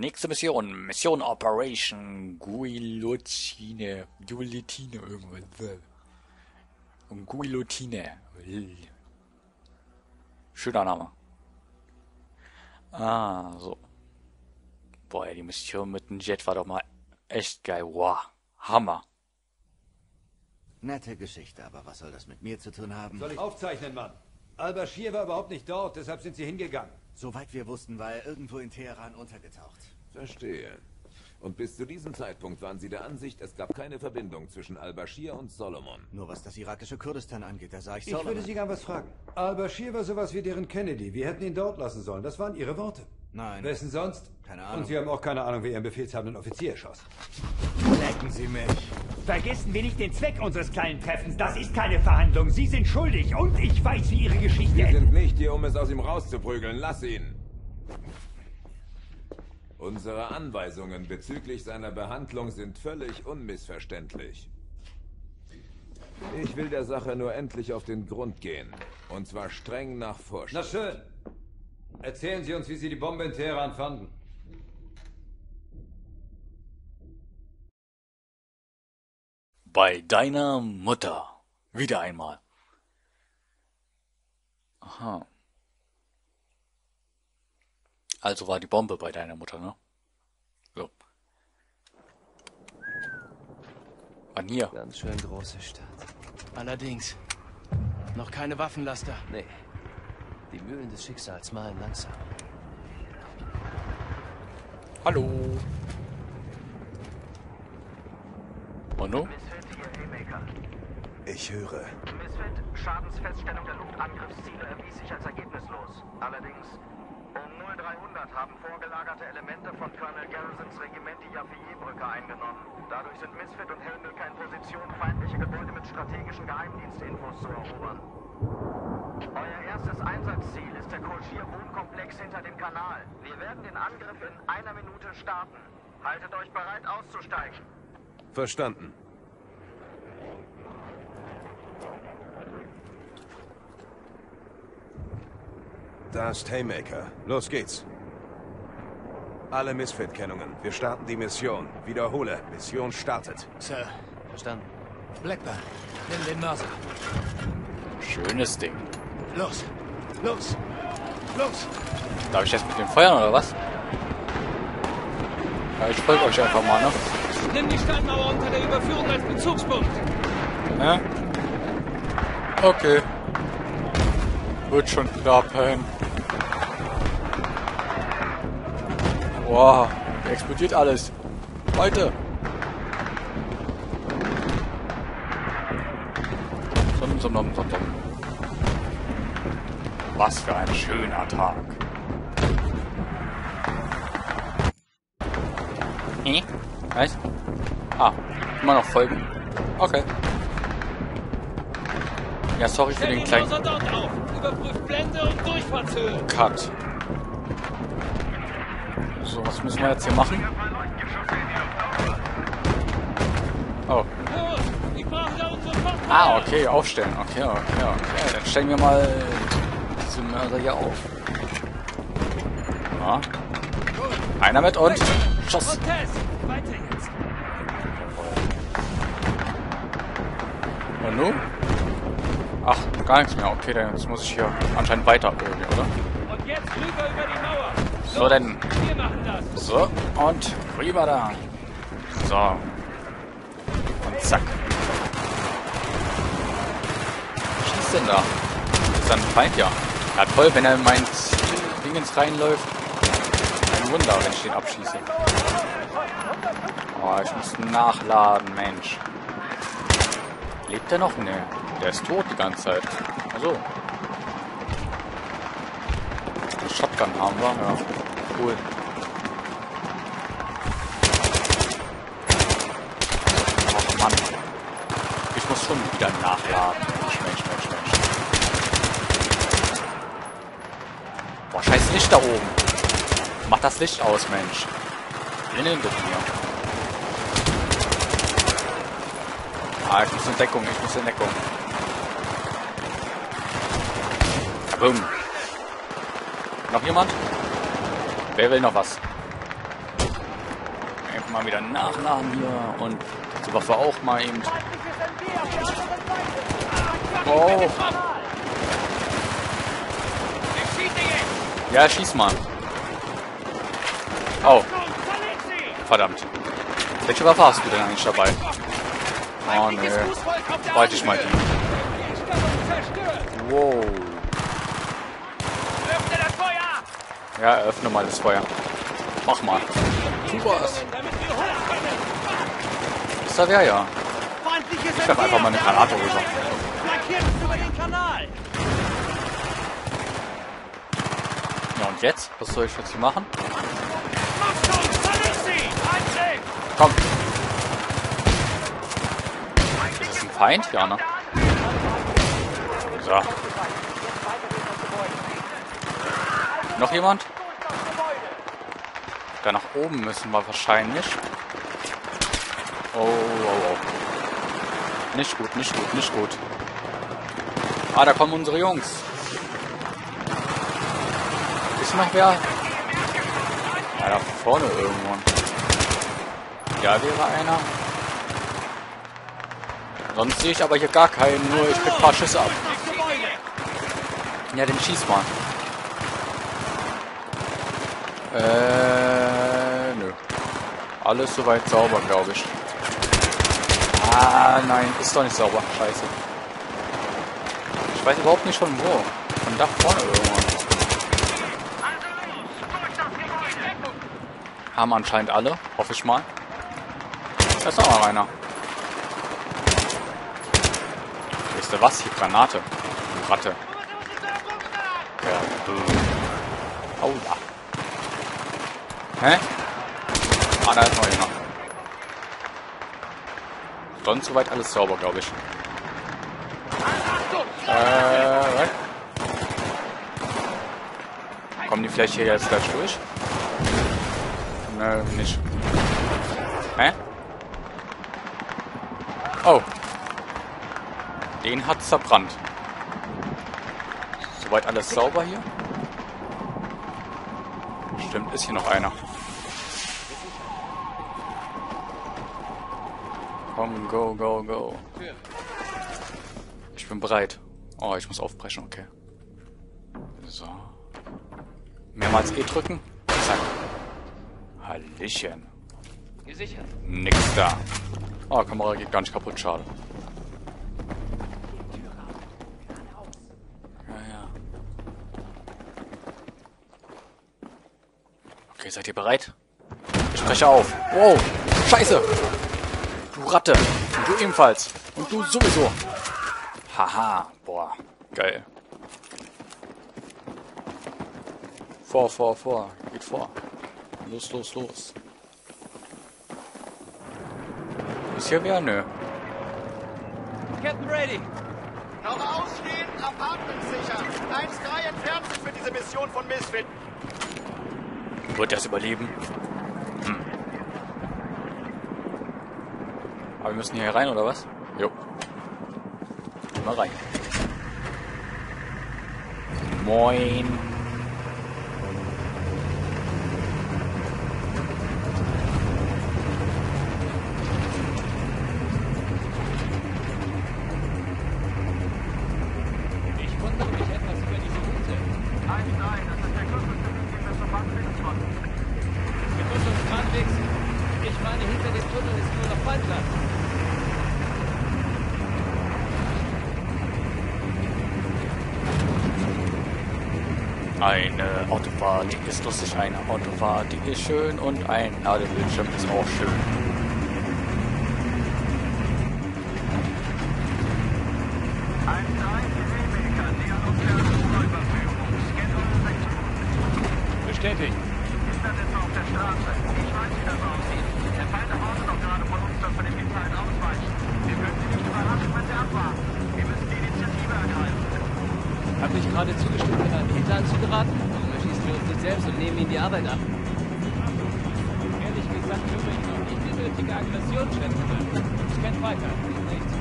Nächste Mission. Mission Operation Guillotine. Guillotine irgendwas. Guillotine. Schöner Name. Ah, so. Boah, die Mission mit dem Jet war doch mal echt geil. Wow. Hammer. Nette Geschichte, aber was soll das mit mir zu tun haben? Soll ich aufzeichnen, Mann? Al-Bashir war überhaupt nicht dort, deshalb sind sie hingegangen. Soweit wir wussten, war er irgendwo in Teheran untergetaucht. Verstehe. Und bis zu diesem Zeitpunkt waren Sie der Ansicht, es gab keine Verbindung zwischen Al-Bashir und Solomon. Nur was das irakische Kurdistan angeht, da sah ich Ich Solomon. würde Sie gern was fragen. Al-Bashir war sowas wie deren Kennedy. Wir hätten ihn dort lassen sollen. Das waren Ihre Worte. Nein. Wessen sonst? Keine Ahnung. Und Sie haben auch keine Ahnung, wer Ihren befehlshabenden Offizier erschoss. Lecken Sie mich. Vergessen wir nicht den Zweck unseres kleinen Treffens. Das ist keine Verhandlung. Sie sind schuldig und ich weiß, wie Ihre Geschichte Wir endet. sind nicht hier, um es aus ihm rauszuprügeln. Lass ihn! Unsere Anweisungen bezüglich seiner Behandlung sind völlig unmissverständlich. Ich will der Sache nur endlich auf den Grund gehen. Und zwar streng nach Na Vorschrift. schön. Erzählen Sie uns, wie Sie die Bombe in Teheran fanden. Bei deiner Mutter. Wieder einmal. Aha. Also war die Bombe bei deiner Mutter, ne? So. Wann hier? Ganz schön große Stadt. Allerdings. Noch keine Waffenlaster. Nee. Die Mühlen des Schicksals malen langsam. Hallo. Mono? Ich höre. Misfit, Schadensfeststellung der Luftangriffsziele erwies sich als ergebnislos. Allerdings, um 0300 haben vorgelagerte Elemente von Colonel Garrisons Regiment die Yafiyeh-Brücke eingenommen. Dadurch sind Misfit und Helmilk in Position, feindliche Gebäude mit strategischen Geheimdienstinfos zu erobern. Euer erstes Einsatzziel ist der Kolschir-Wohnkomplex hinter dem Kanal. Wir werden den Angriff in 1 Minute starten. Haltet euch bereit, auszusteigen. Verstanden. Da ist Haymaker. Los geht's. Alle Misfit-Kennungen. Wir starten die Mission. Wiederhole. Mission startet. Sir, verstanden. Blackburn, nimm den Mörser. Schönes Ding. Los, los, los. Darf ich jetzt mit dem feuern oder was? Ja, ich folge euch einfach mal, ne? Nimm die Steinmauer unter der Überführung als Bezugspunkt. Ja? Okay. Wird schon klappen. Wow, explodiert alles. Leute. So. Was für ein schöner Tag. Was? Ah, immer noch folgen. Okay. Ja, sorry für den kleinen Dort auf. Überprüft Blende und Durchfahrtshöhe. Cut. So, was müssen wir jetzt hier machen? Oh. Los, ich brauche da unsere Fahrt. Ah, okay, aufstellen. Okay. Dann stellen wir mal diese Mörser hier auf. Ja. Einer mit und Schuss. Und Test. Weiter jetzt. Und nun? Ach, gar nichts mehr. Okay, dann jetzt muss ich hier anscheinend weiter irgendwie, oder? Und jetzt rüber über die Mauer. So, denn. Wir machen das. So, und rüber da. So. Und zack. Was schießt denn da? Das ist ein Feind, ja. Ja, toll, wenn er in mein Dingens reinläuft. Ein Wunder, wenn ich den abschieße. Oh, ich muss nachladen, Mensch. Lebt er noch? Ne, der ist tot die ganze Zeit. Also. Eine Shotgun haben wir, ja. Cool. Ach Mann. Ich muss schon wieder nachladen. Mensch. Boah, scheiß Licht da oben. Mach das Licht aus, Mensch. Innen mit mir. Ah, ich muss in Deckung. Boom. Noch jemand? Wer will noch was? Einfach mal wieder nachladen hier und die Waffe auch mal eben. Oh. Ja, schieß mal. Oh. Verdammt. Welche Waffe hast du denn eigentlich dabei? Oh ne. Warte ich mal die. Wow. Ja, eröffne mal das Feuer. Mach mal. Tu was. Ist da wer? Ja. Ich werf einfach mal eine Granate rüber. Ja, und jetzt? Was soll ich jetzt hier machen? Komm. Ist das ein Feind? Ja, ne? So. Noch jemand? Da nach oben müssen wir wahrscheinlich. Oh, oh, oh. Nicht gut, nicht gut, nicht gut. Ah, da kommen unsere Jungs. Ist noch wer? Ja, da vorne irgendwo. Ja, wäre einer. Sonst sehe ich aber hier gar keinen, nur ich krieg ein paar Schüsse ab. Ja, den schieß mal. Nö. Alles soweit sauber, glaube ich. Ah, nein, ist doch nicht sauber. Scheiße. Ich weiß überhaupt nicht von wo. Von da vorne irgendwo. Haben anscheinend alle, hoffe ich mal. Da ist noch mal einer. Wisst ihr was? Hier Granate. Du Ratte. Ja. Aua. Hä? Ah, da ist noch jemand. Sonst soweit alles sauber, glaube ich. Was? Kommen die vielleicht hier jetzt gleich durch? Nö, nicht. Hä? Oh. Den hat's zerbrannt. Soweit alles sauber hier? Stimmt, ist hier noch einer. Komm, go, go, go. Ich bin bereit. Oh, ich muss aufbrechen, okay. So. Mehrmals E drücken. Zack. Hallöchen. Gesichert. Nix da. Oh, Kamera geht gar nicht kaputt, schade. Ja, ja. Okay, seid ihr bereit? Ich breche auf. Wow, scheiße. Du Ratte. Und du ebenfalls. Und du sowieso. Haha, boah, geil. Vor. Geht vor. Los, los, los. Ist hier wer? Nö. Captain Brady. Noch ausstehen, Apartment sicher. 1-3 entfernt sich für diese Mission von Misfit. Wird das überleben? Aber wir müssen hier rein, oder was? Jo. Mal rein. Moin. Ich wundere mich etwas über diese Route. 1-3, das ist der kürzeste Weg, den wir zur Bank finden konnten. Wir müssen uns dran wechseln. Ich meine, hinter dem Tunnel ist nur noch Waldland. Eine Autofahrt, die ist lustig, eine Autofahrt, die ist schön und ein Ladebildschirm ist auch schön. Bestätigt. Hindernisse auf der Straße. Ich weiß, wie das aussieht. Der Feind erwartet doch gerade von uns, dass wir dem Hinterhalt ausweichen. Wir können sie nicht überraschen, wenn sie abwarten. Wir müssen die Initiative ergreifen. Hab ich gerade zugestimmt, in einen Hinterhalt zu geraten? Warum erschießen wir uns nicht selbst und nehmen ihnen die Arbeit ab? Ehrlich gesagt, höre ich noch nicht die nötige Aggression schätzen. Ich kenne weiter. Nichts.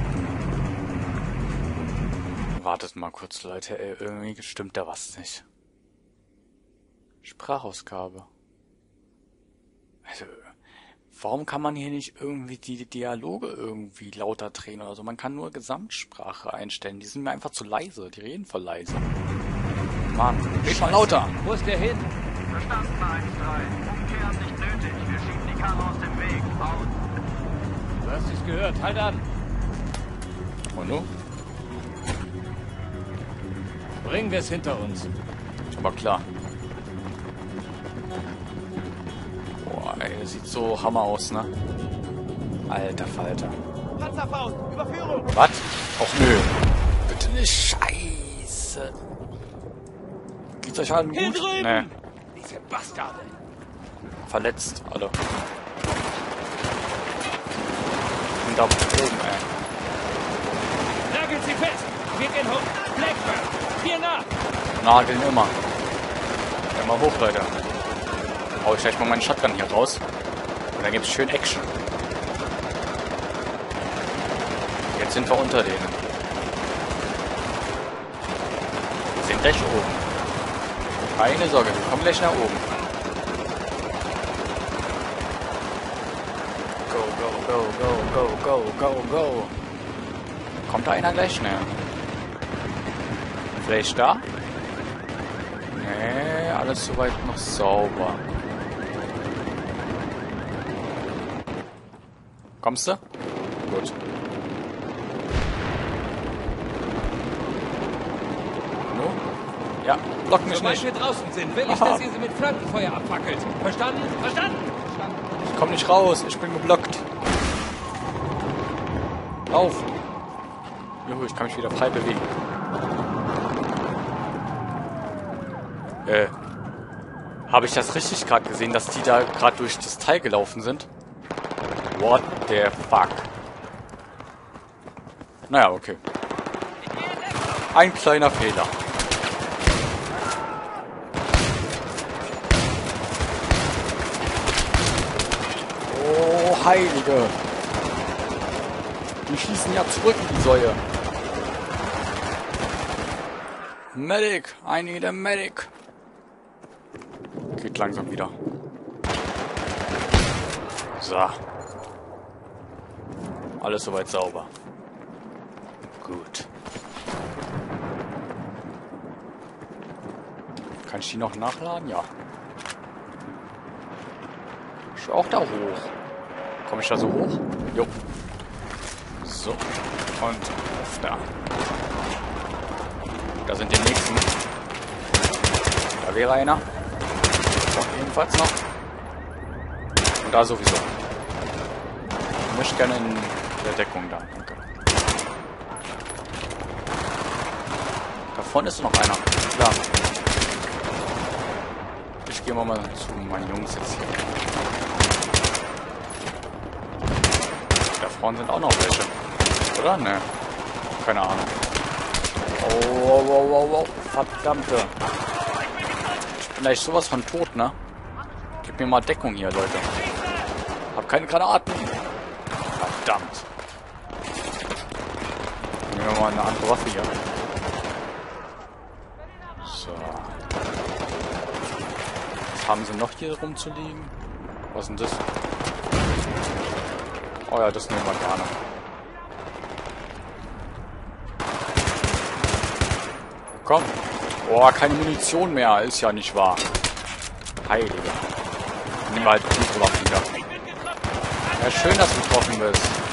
Wartet mal kurz, Leute, ey, irgendwie stimmt da was nicht. Sprachausgabe. Also, Warum kann man hier nicht irgendwie die Dialoge irgendwie lauter drehen oder so? Man kann nur Gesamtsprache einstellen. Die sind mir einfach zu leise. Die reden voll leise. Mann, red mal lauter. Wo ist der hin? Verstanden, 1-3. Umkehren nicht nötig. Wir schieben die Karre aus dem Weg. Aus. Du hast es gehört. Halt an. Und nun? Bringen wir es hinter uns. Aber klar. Boah, ey, das sieht so Hammer aus, ne? Alter Falter. Panzerfaust, Überführung. Was? Och nö. Bitte nicht. Scheiße. Geht's euch allen Hier gut? drüben. Nee. Diese Bastarde. Verletzt, alle. Und da oben, ey. Nagelt sie fest. Wir gehen hoch. Blackburn. Hier nach. Nageln immer. Immer hoch, Leute. Hau ich gleich mal meinen Shotgun hier raus. Und dann gibt's schön Action. Jetzt sind wir unter denen. Wir sind gleich oben. Keine Sorge, wir kommen gleich nach oben. Go, go, go, go, go, go, go, go. Kommt da einer gleich schnell? Vielleicht da? Nee, alles soweit noch sauber. Kommst du? Gut. No? Ja, block mich Sobald nicht. wir draußen sind, will ich, Aha. dass ihr sie mit Flankenfeuer abfackelt. Verstanden? Verstanden? Ich komm nicht raus, ich bin geblockt. Lauf! Juhu, ich kann mich wieder frei bewegen. Habe ich das richtig gerade gesehen, dass die da gerade durch das Teil gelaufen sind? What the fuck? Naja, okay. Ein kleiner Fehler. Oh, Heilige. Die schießen ja zurück, die Säue. Medic, I need a medic. Geht langsam wieder. So. Alles soweit sauber. Gut. Kann ich die noch nachladen? Ja. Ich will auch da hoch. Komme ich da so hoch? Jo. So. Und auf da. Da sind die nächsten. Da wäre einer. Und ebenfalls noch. Und da sowieso. Ich möchte gerne in der Deckung da. Danke. Da vorne ist noch einer. Klar. Ich gehe mal zu meinen Jungs jetzt hier. Da vorne sind auch noch welche. Oder? Ne. Keine Ahnung. Oh, wow, wow, wow. Verdammte. Ich bin gleich sowas von tot, ne? Gib mir mal Deckung hier, Leute. Hab keine Granaten. Verdammt. Nehmen wir mal eine andere Waffe hier. So. Was haben sie noch hier rumzuliegen? Was ist denn das? Oh ja, das nehmen wir gerne. Komm. Oh, keine Munition mehr. Ist ja nicht wahr. Heilige. Nehmen wir halt unsere Waffen wieder. Ja, schön, dass du getroffen bist.